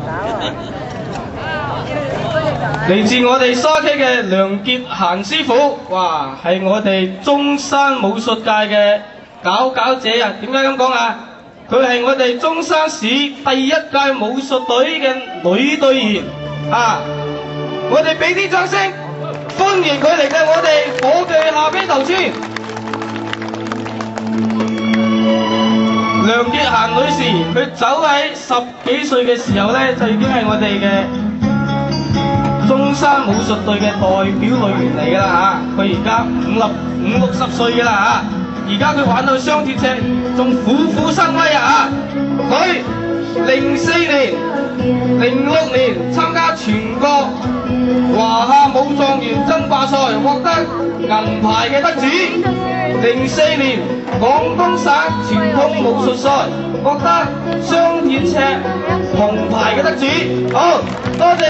嚟自我哋沙溪嘅梁傑賢師傅，哇，係我哋中山武術界嘅佼佼者啊！點解咁講啊？佢係我哋中山市第1屆武術隊嘅女隊員啊！我哋俾啲掌聲歡迎佢嚟嘅我哋火炬下邊頭村。梁傑賢女士，佢走喺10幾歲嘅時候咧，就已經係我哋嘅中山武術隊嘅代表隊員嚟㗎啦嚇。佢而家50、60歲㗎啦嚇。而家佢玩到雙鐵尺，仲虎虎生威啊！佢04年、06年參加全國華夏武狀元爭霸賽，獲得銀牌嘅得主；04年廣東省傳統武術賽，獲得雙鐵尺銅牌嘅得主。好，多謝。